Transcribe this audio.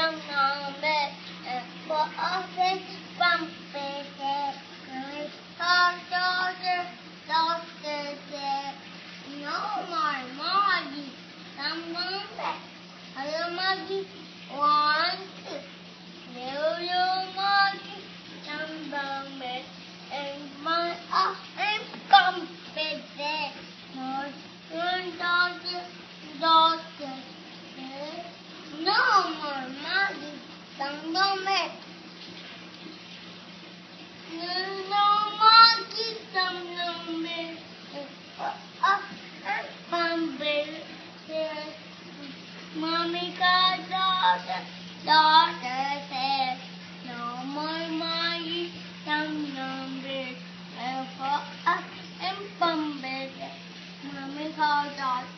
down on bed, and for us it's bumpy day. Daughter, there. No more Maggie, someone back. Hello Maggie, 1, 2. Hello Maggie, someone back. And my and bumpy day. No, daughter, there. No more Maggie, someone back. Mommy got daughter said, no more Maggie, some bed, and for us and Bumble. Mommy called daughter.